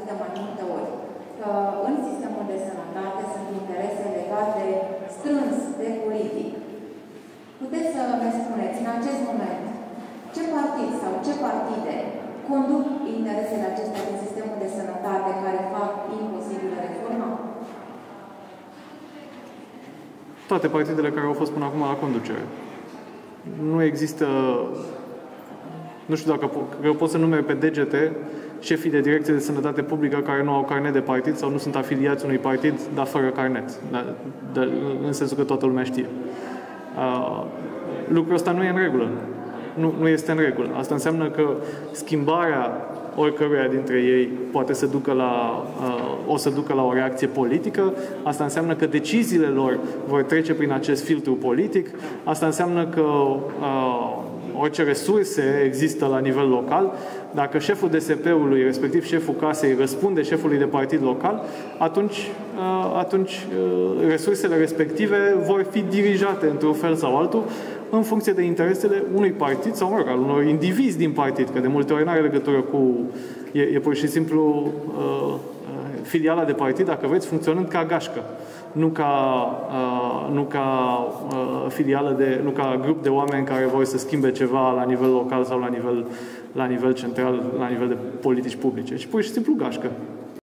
auzit de mai multe ori, că în sistemul de sănătate sunt interese legate strâns de politic. Puteți să ne spuneți, în acest moment, ce partid sau ce partide conduc interesele acestea din sistemul de sănătate care fac imposibilă reforma? Toate partidele care au fost până acum la conducere. Nu există, nu știu dacă eu pot să numeri pe degete șefii de direcție de sănătate publică care nu au carnet de partid sau nu sunt afiliați unui partid, dar fără carnet. În sensul că toată lumea știe. Lucrul ăsta nu e în regulă. Nu este în regulă. Asta înseamnă că schimbarea oricăruia dintre ei poate să ducă o să ducă la o reacție politică. Asta înseamnă că deciziile lor vor trece prin acest filtru politic. Asta înseamnă că orice resurse există la nivel local. Dacă șeful DSP-ului, respectiv șeful casei, răspunde șefului de partid local, atunci resursele respective vor fi dirijate într-un fel sau altul în funcție de interesele unui partid sau, mă rog, al unor indivizi din partid, că de multe ori nu are legătură cu... E pur și simplu filiala de partid, dacă vreți, funcționând ca gașcă, nu ca filială nu ca grup de oameni care vor să schimbe ceva la nivel local sau la nivel central, la nivel de politici publice, ci pur și simplu gașcă.